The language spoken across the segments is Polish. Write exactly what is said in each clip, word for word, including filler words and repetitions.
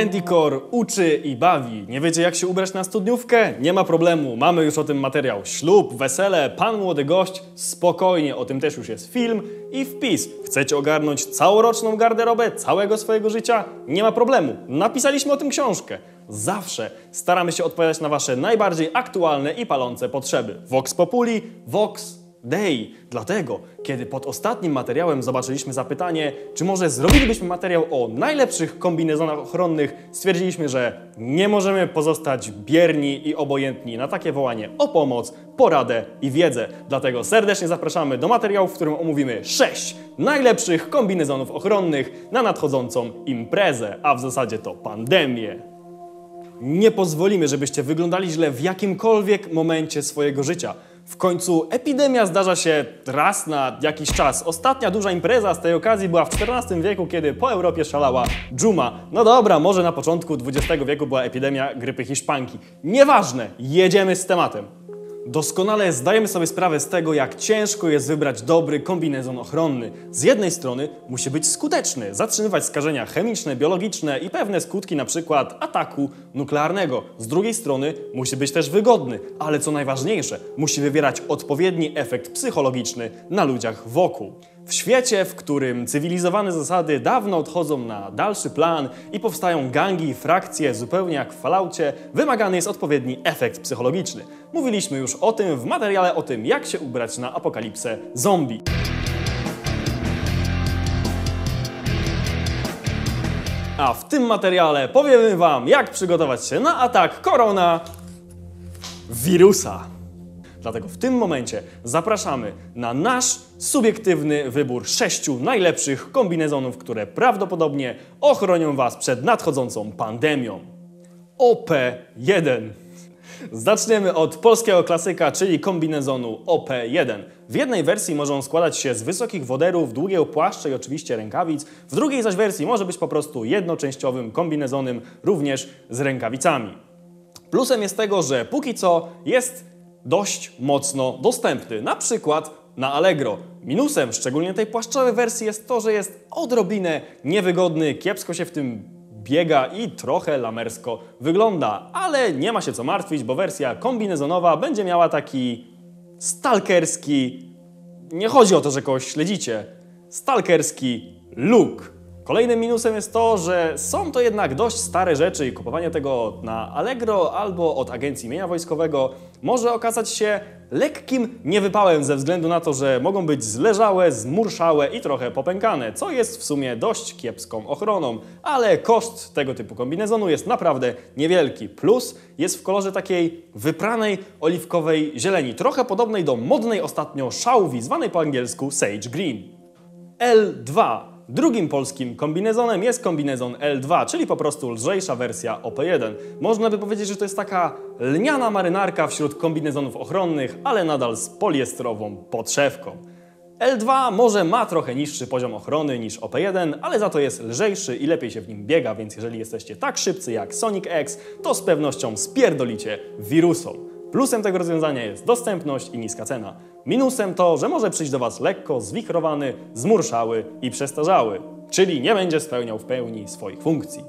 Manticore uczy i bawi. Nie wiecie, jak się ubrać na studniówkę? Nie ma problemu, mamy już o tym materiał. Ślub, wesele, pan młody gość, spokojnie, o tym też już jest film i wpis. Chcecie ogarnąć całoroczną garderobę całego swojego życia? Nie ma problemu, napisaliśmy o tym książkę. Zawsze staramy się odpowiadać na wasze najbardziej aktualne i palące potrzeby. Vox Populi, Vox Dei. Dlatego, kiedy pod ostatnim materiałem zobaczyliśmy zapytanie, czy może zrobilibyśmy materiał o najlepszych kombinezonach ochronnych, stwierdziliśmy, że nie możemy pozostać bierni i obojętni na takie wołanie o pomoc, poradę i wiedzę. Dlatego serdecznie zapraszamy do materiału, w którym omówimy sześć najlepszych kombinezonów ochronnych na nadchodzącą imprezę, a w zasadzie to pandemię. Nie pozwolimy, żebyście wyglądali źle w jakimkolwiek momencie swojego życia. W końcu epidemia zdarza się raz na jakiś czas. Ostatnia duża impreza z tej okazji była w czternastym wieku, kiedy po Europie szalała dżuma. No dobra, może na początku dwudziestego wieku była epidemia grypy hiszpanki. Nieważne, jedziemy z tematem. Doskonale zdajemy sobie sprawę z tego, jak ciężko jest wybrać dobry kombinezon ochronny. Z jednej strony musi być skuteczny, zatrzymywać skażenia chemiczne, biologiczne i pewne skutki np. ataku nuklearnego. Z drugiej strony musi być też wygodny, ale co najważniejsze, musi wywierać odpowiedni efekt psychologiczny na ludziach wokół. W świecie, w którym cywilizowane zasady dawno odchodzą na dalszy plan i powstają gangi i frakcje zupełnie jak w Falloutie, wymagany jest odpowiedni efekt psychologiczny. Mówiliśmy już o tym w materiale o tym, jak się ubrać na apokalipsę zombie. A w tym materiale powiemy wam, jak przygotować się na atak koronawirusa. Dlatego w tym momencie zapraszamy na nasz subiektywny wybór sześciu najlepszych kombinezonów, które prawdopodobnie ochronią was przed nadchodzącą pandemią. O P jeden. Zaczniemy od polskiego klasyka, czyli kombinezonu O P jeden. W jednej wersji może on składać się z wysokich woderów, długiego płaszcza i oczywiście rękawic. W drugiej zaś wersji może być po prostu jednoczęściowym kombinezonem, również z rękawicami. Plusem jest tego, że póki co jest dość mocno dostępny, na przykład na Allegro. Minusem, szczególnie tej płaszczowej wersji, jest to, że jest odrobinę niewygodny, kiepsko się w tym biega i trochę lamersko wygląda, ale nie ma się co martwić, bo wersja kombinezonowa będzie miała taki stalkerski, nie chodzi o to, że kogoś śledzicie, stalkerski look. Kolejnym minusem jest to, że są to jednak dość stare rzeczy i kupowanie tego na Allegro albo od agencji mienia wojskowego może okazać się lekkim niewypałem ze względu na to, że mogą być zleżałe, zmurszałe i trochę popękane, co jest w sumie dość kiepską ochroną, ale koszt tego typu kombinezonu jest naprawdę niewielki. Plus jest w kolorze takiej wypranej oliwkowej zieleni, trochę podobnej do modnej ostatnio szałwi, zwanej po angielsku Sage Green. L dwa. Drugim polskim kombinezonem jest kombinezon L dwa, czyli po prostu lżejsza wersja O P jeden. Można by powiedzieć, że to jest taka lniana marynarka wśród kombinezonów ochronnych, ale nadal z poliestrową podszewką. L dwa może ma trochę niższy poziom ochrony niż O P jeden, ale za to jest lżejszy i lepiej się w nim biega, więc jeżeli jesteście tak szybcy jak Sonic X, to z pewnością spierdolicie wirusom. Plusem tego rozwiązania jest dostępność i niska cena. Minusem to, że może przyjść do was lekko zwichrowany, zmurszały i przestarzały, czyli nie będzie spełniał w pełni swoich funkcji.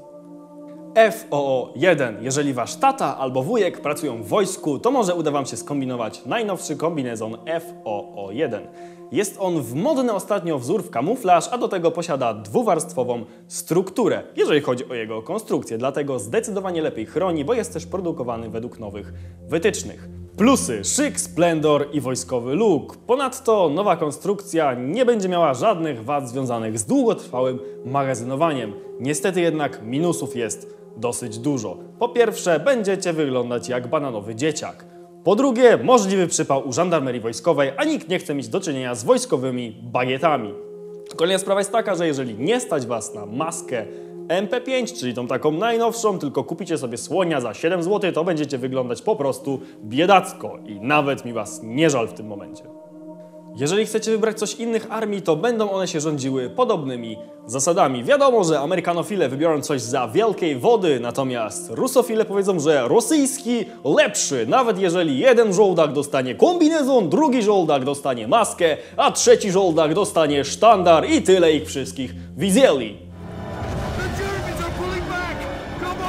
F O O jeden. Jeżeli wasz tata albo wujek pracują w wojsku, to może uda wam się skombinować najnowszy kombinezon F O O jeden. Jest on w modny ostatnio wzór w kamuflaż, a do tego posiada dwuwarstwową strukturę, jeżeli chodzi o jego konstrukcję, dlatego zdecydowanie lepiej chroni, bo jest też produkowany według nowych wytycznych. Plusy: szyk, splendor i wojskowy look. Ponadto nowa konstrukcja nie będzie miała żadnych wad związanych z długotrwałym magazynowaniem. Niestety jednak minusów jest dosyć dużo. Po pierwsze, będziecie wyglądać jak bananowy dzieciak. Po drugie, możliwy przypał u żandarmerii wojskowej, a nikt nie chce mieć do czynienia z wojskowymi bagietami. Kolejna sprawa jest taka, że jeżeli nie stać was na maskę M P pięć, czyli tą taką najnowszą, tylko kupicie sobie słonia za siedem złotych, to będziecie wyglądać po prostu biedacko i nawet mi was nie żal w tym momencie. Jeżeli chcecie wybrać coś innych armii, to będą one się rządziły podobnymi zasadami. Wiadomo, że amerykanofile wybiorą coś za wielkiej wody, natomiast rusofile powiedzą, że rosyjski lepszy. Nawet jeżeli jeden żołdak dostanie kombinezon, drugi żołdak dostanie maskę, a trzeci żołdak dostanie sztandar i tyle ich wszystkich widzieli.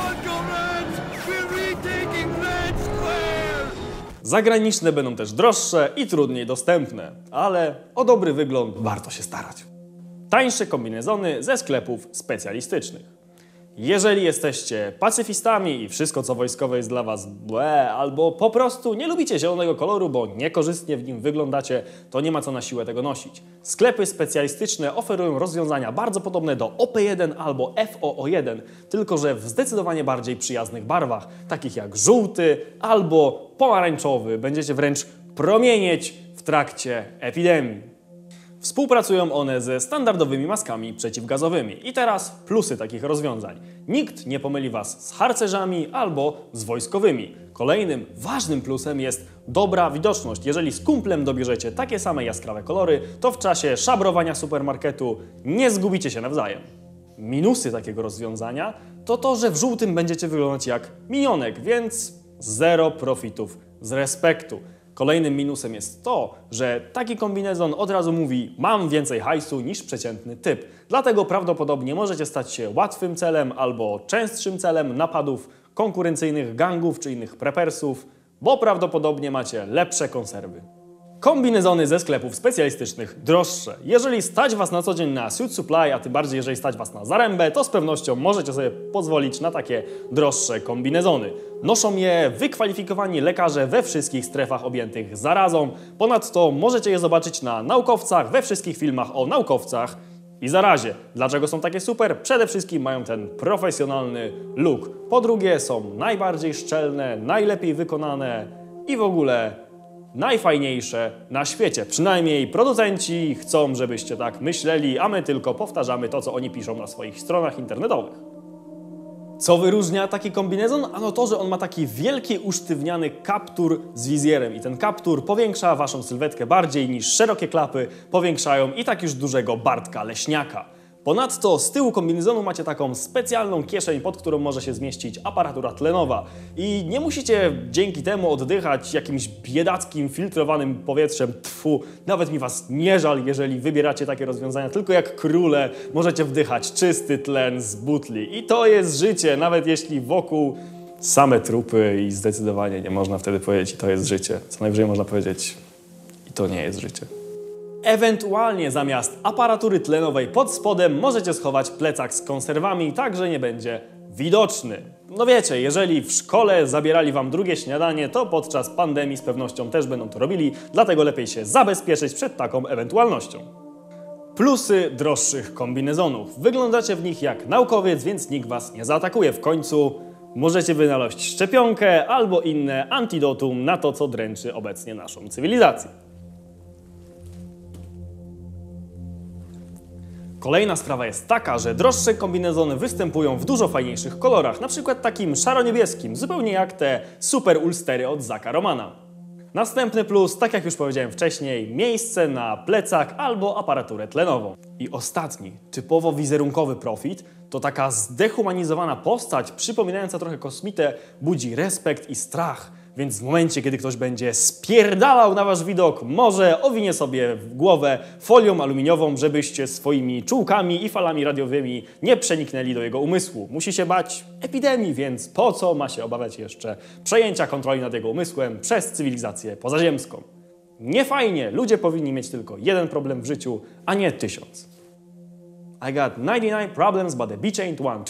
Comrades, we're retaking Red Square! Zagraniczne będą też droższe i trudniej dostępne, ale o dobry wygląd warto się starać. Tańsze kombinezony ze sklepów specjalistycznych. Jeżeli jesteście pacyfistami i wszystko co wojskowe jest dla was błe, albo po prostu nie lubicie zielonego koloru, bo niekorzystnie w nim wyglądacie, to nie ma co na siłę tego nosić. Sklepy specjalistyczne oferują rozwiązania bardzo podobne do O P jeden albo F O O jeden, tylko że w zdecydowanie bardziej przyjaznych barwach, takich jak żółty albo pomarańczowy. Będziecie wręcz promienieć w trakcie epidemii. Współpracują one ze standardowymi maskami przeciwgazowymi. I teraz plusy takich rozwiązań. Nikt nie pomyli was z harcerzami albo z wojskowymi. Kolejnym ważnym plusem jest dobra widoczność. Jeżeli z kumplem dobierzecie takie same jaskrawe kolory, to w czasie szabrowania supermarketu nie zgubicie się nawzajem. Minusy takiego rozwiązania to to, że w żółtym będziecie wyglądać jak minionek, więc zero profitów z respektu. Kolejnym minusem jest to, że taki kombinezon od razu mówi: mam więcej hajsu niż przeciętny typ. Dlatego prawdopodobnie możecie stać się łatwym celem albo częstszym celem napadów konkurencyjnych gangów czy innych prepersów, bo prawdopodobnie macie lepsze konserwy. Kombinezony ze sklepów specjalistycznych droższe. Jeżeli stać was na co dzień na Suit Supply, a tym bardziej jeżeli stać was na Zarębę, to z pewnością możecie sobie pozwolić na takie droższe kombinezony. Noszą je wykwalifikowani lekarze we wszystkich strefach objętych zarazą. Ponadto możecie je zobaczyć na naukowcach, we wszystkich filmach o naukowcach i zarazie. Dlaczego są takie super? Przede wszystkim mają ten profesjonalny look. Po drugie są najbardziej szczelne, najlepiej wykonane i w ogóle najfajniejsze na świecie. Przynajmniej producenci chcą, żebyście tak myśleli, a my tylko powtarzamy to, co oni piszą na swoich stronach internetowych. Co wyróżnia taki kombinezon? Ano to, że on ma taki wielki, usztywniany kaptur z wizjerem i ten kaptur powiększa waszą sylwetkę bardziej niż szerokie klapy powiększają i tak już dużego Bartka Leśniaka. Ponadto z tyłu kombinezonu macie taką specjalną kieszeń, pod którą może się zmieścić aparatura tlenowa i nie musicie dzięki temu oddychać jakimś biedackim, filtrowanym powietrzem. Tfu, nawet mi was nie żal, jeżeli wybieracie takie rozwiązania, tylko jak króle możecie wdychać czysty tlen z butli. I to jest życie, nawet jeśli wokół same trupy i zdecydowanie nie można wtedy powiedzieć, i to jest życie. Co najwyżej można powiedzieć, i to nie jest życie. Ewentualnie zamiast aparatury tlenowej pod spodem możecie schować plecak z konserwami, tak że nie będzie widoczny. No wiecie, jeżeli w szkole zabierali wam drugie śniadanie, to podczas pandemii z pewnością też będą to robili, dlatego lepiej się zabezpieczyć przed taką ewentualnością. Plusy droższych kombinezonów. Wyglądacie w nich jak naukowiec, więc nikt was nie zaatakuje. W końcu możecie wynaleźć szczepionkę albo inne antidotum na to, co dręczy obecnie naszą cywilizację. Kolejna sprawa jest taka, że droższe kombinezony występują w dużo fajniejszych kolorach, na przykład takim szaro-niebieskim, zupełnie jak te super ulstery od Zacka Romana. Następny plus, tak jak już powiedziałem wcześniej, miejsce na plecak albo aparaturę tlenową. I ostatni, typowo wizerunkowy profit, to taka zdehumanizowana postać, przypominająca trochę kosmitę, budzi respekt i strach. Więc w momencie, kiedy ktoś będzie spierdalał na wasz widok, może owinie sobie w głowę folią aluminiową, żebyście swoimi czułkami i falami radiowymi nie przeniknęli do jego umysłu. Musi się bać epidemii, więc po co ma się obawiać jeszcze przejęcia kontroli nad jego umysłem przez cywilizację pozaziemską? Nie fajnie, ludzie powinni mieć tylko jeden problem w życiu, a nie tysiąc. I got ninety-nine problems, but the beach ain't one.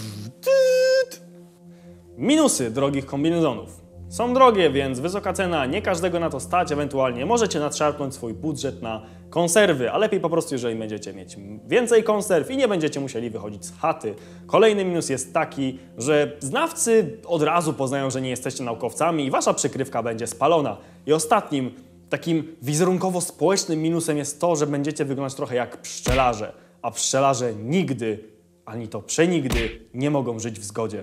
Minusy drogich kombinezonów. Są drogie, więc wysoka cena, nie każdego na to stać, ewentualnie możecie nadszarpnąć swój budżet na konserwy, a lepiej po prostu, jeżeli będziecie mieć więcej konserw i nie będziecie musieli wychodzić z chaty. Kolejny minus jest taki, że znawcy od razu poznają, że nie jesteście naukowcami i wasza przykrywka będzie spalona. I ostatnim, takim wizerunkowo-społecznym minusem jest to, że będziecie wyglądać trochę jak pszczelarze, a pszczelarze nigdy, ani to przenigdy, nie mogą żyć w zgodzie.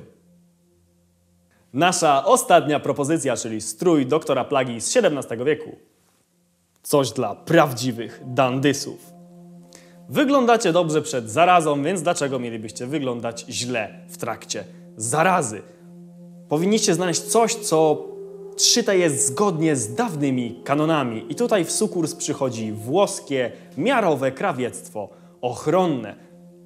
Nasza ostatnia propozycja, czyli strój doktora Plagi z siedemnastego wieku. Coś dla prawdziwych dandysów. Wyglądacie dobrze przed zarazą, więc dlaczego mielibyście wyglądać źle w trakcie zarazy? Powinniście znaleźć coś, co szyte jest zgodnie z dawnymi kanonami. I tutaj w sukurs przychodzi włoskie, miarowe krawiectwo ochronne.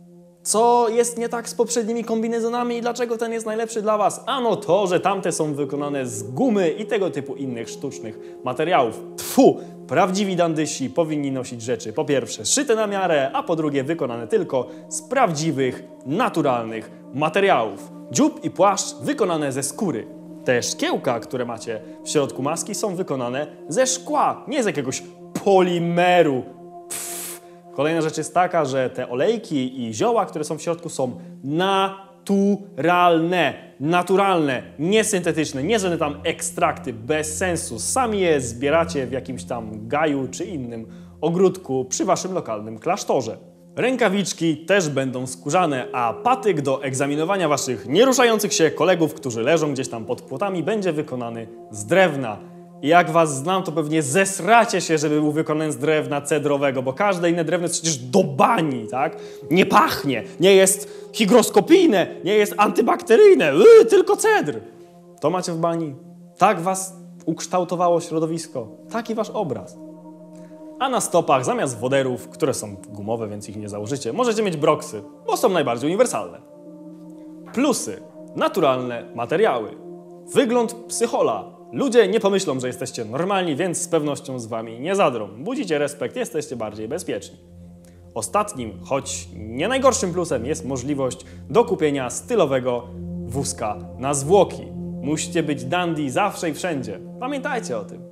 Co jest nie tak z poprzednimi kombinezonami i dlaczego ten jest najlepszy dla Was? Ano to, że tamte są wykonane z gumy i tego typu innych sztucznych materiałów. Tfu! Prawdziwi dandysi powinni nosić rzeczy po pierwsze szyte na miarę, a po drugie wykonane tylko z prawdziwych, naturalnych materiałów. Dziób i płaszcz wykonane ze skóry. Te szkiełka, które macie w środku maski, są wykonane ze szkła, nie z jakiegoś polimeru. Pff. Kolejna rzecz jest taka, że te olejki i zioła, które są w środku, są naturalne, naturalne, nie syntetyczne, nie żadne tam ekstrakty, bez sensu. Sami je zbieracie w jakimś tam gaju czy innym ogródku przy waszym lokalnym klasztorze. Rękawiczki też będą skórzane, a patyk do egzaminowania waszych nieruszających się kolegów, którzy leżą gdzieś tam pod płotami, będzie wykonany z drewna. I jak was znam, to pewnie zesracie się, żeby był wykonany z drewna cedrowego, bo każde inne drewno jest przecież do bani, tak? Nie pachnie, nie jest hygroskopijne, nie jest antybakteryjne, yy, tylko cedr. To macie w bani. Tak was ukształtowało środowisko, taki wasz obraz. A na stopach zamiast woderów, które są gumowe, więc ich nie założycie, możecie mieć broksy, bo są najbardziej uniwersalne. Plusy. Naturalne materiały. Wygląd psychola. Ludzie nie pomyślą, że jesteście normalni, więc z pewnością z wami nie zadrą. Budzicie respekt, jesteście bardziej bezpieczni. Ostatnim, choć nie najgorszym plusem jest możliwość dokupienia stylowego wózka na zwłoki. Musicie być dandy zawsze i wszędzie. Pamiętajcie o tym.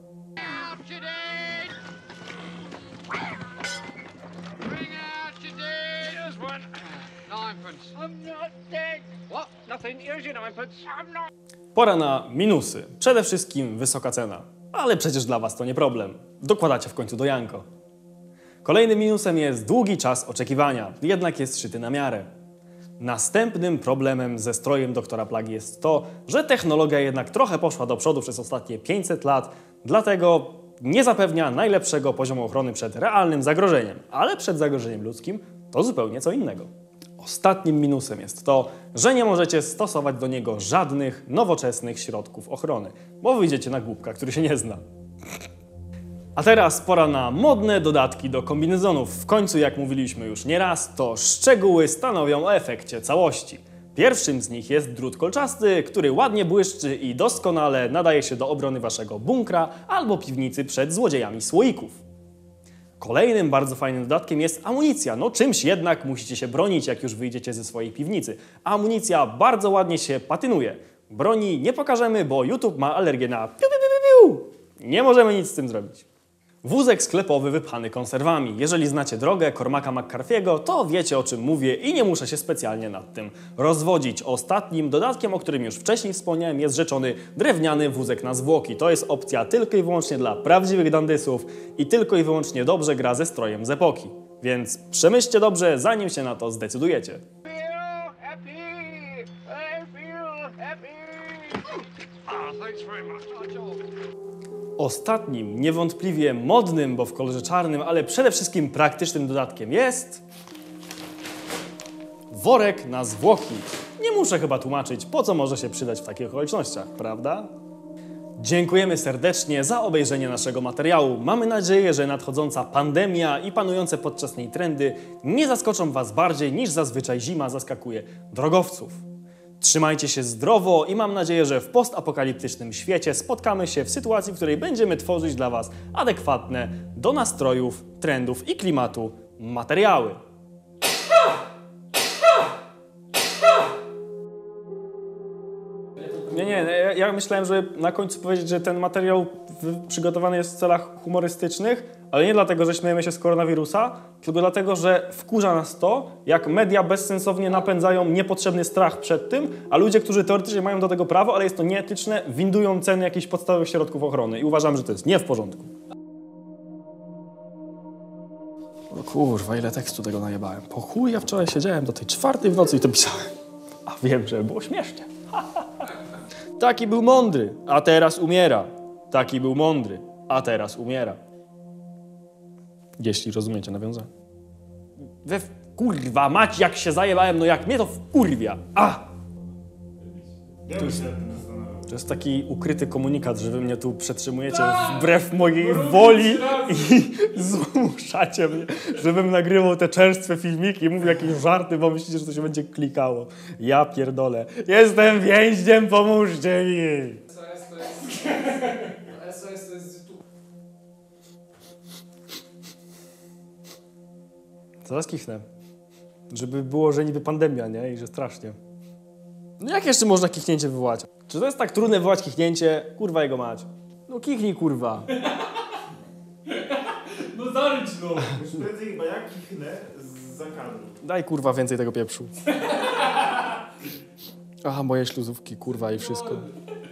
Pora na minusy. Przede wszystkim wysoka cena. Ale przecież dla was to nie problem. Dokładacie w końcu do Janko. Kolejnym minusem jest długi czas oczekiwania, jednak jest szyty na miarę. Następnym problemem ze strojem doktora Plagi jest to, że technologia jednak trochę poszła do przodu przez ostatnie pięćset lat, dlatego nie zapewnia najlepszego poziomu ochrony przed realnym zagrożeniem, ale przed zagrożeniem ludzkim to zupełnie co innego. Ostatnim minusem jest to, że nie możecie stosować do niego żadnych nowoczesnych środków ochrony, bo wyjdziecie na głupka, który się nie zna. A teraz pora na modne dodatki do kombinezonów. W końcu, jak mówiliśmy już nieraz, to szczegóły stanowią o efekcie całości. Pierwszym z nich jest drut kolczasty, który ładnie błyszczy i doskonale nadaje się do obrony waszego bunkra albo piwnicy przed złodziejami słoików. Kolejnym bardzo fajnym dodatkiem jest amunicja. No czymś jednak musicie się bronić, jak już wyjdziecie ze swojej piwnicy. Amunicja bardzo ładnie się patynuje. Broni nie pokażemy, bo YouTube ma alergię na piu, piu, piu, piu. Nie możemy nic z tym zrobić. Wózek sklepowy wypchany konserwami. Jeżeli znacie drogę Cormaca McCarthy'ego, to wiecie, o czym mówię i nie muszę się specjalnie nad tym rozwodzić. Ostatnim dodatkiem, o którym już wcześniej wspomniałem, jest rzeczony drewniany wózek na zwłoki. To jest opcja tylko i wyłącznie dla prawdziwych dandysów i tylko i wyłącznie dobrze gra ze strojem z epoki. Więc przemyślcie dobrze, zanim się na to zdecydujecie. Ostatnim, niewątpliwie modnym, bo w kolorze czarnym, ale przede wszystkim praktycznym dodatkiem jest worek na zwłoki. Nie muszę chyba tłumaczyć, po co może się przydać w takich okolicznościach, prawda? Dziękujemy serdecznie za obejrzenie naszego materiału. Mamy nadzieję, że nadchodząca pandemia i panujące podczas niej trendy nie zaskoczą was bardziej niż zazwyczaj zima zaskakuje drogowców. Trzymajcie się zdrowo i mam nadzieję, że w postapokaliptycznym świecie spotkamy się w sytuacji, w której będziemy tworzyć dla was adekwatne do nastrojów, trendów i klimatu materiały. Nie, nie, ja, ja myślałem, że na końcu powiedzieć, że ten materiał przygotowany jest w celach humorystycznych, ale nie dlatego, że śmiejemy się z koronawirusa, tylko dlatego, że wkurza nas to, jak media bezsensownie napędzają niepotrzebny strach przed tym, a ludzie, którzy teoretycznie mają do tego prawo, ale jest to nieetyczne, windują ceny jakichś podstawowych środków ochrony i uważam, że to jest nie w porządku. O kurwa, ile tekstu tego najebałem. Po chuj, ja wczoraj siedziałem do tej czwartej w nocy i to pisałem. A wiem, że było śmiesznie. Taki był mądry, a teraz umiera. Taki był mądry, a teraz umiera. Jeśli rozumiecie nawiązanie. We kurwa mać, jak się zajebałem, no jak mnie to wkurwia. A! Ja bym się nad tym zastanawiał. To jest taki ukryty komunikat, że wy mnie tu przetrzymujecie wbrew mojej woli i zmuszacie mnie, żebym nagrywał te czerstwe filmiki i mówił jakieś żarty, bo myślicie, że to się będzie klikało. Ja pierdolę. Jestem więźniem, pomóżcie mi! S O S to jest... S O S to jest z YouTube. Zaraz kichnę. Żeby było, że niby pandemia, nie? I że strasznie. No jak jeszcze można kichnięcie wywołać? Czy to jest tak trudne wywołać kichnięcie? Kurwa jego mać. No kichnij, kurwa. No zarycz no! Już prędzej chyba jak kichnę z zakadu. Daj kurwa więcej tego pieprzu. Aha, moje śluzówki, kurwa i wszystko.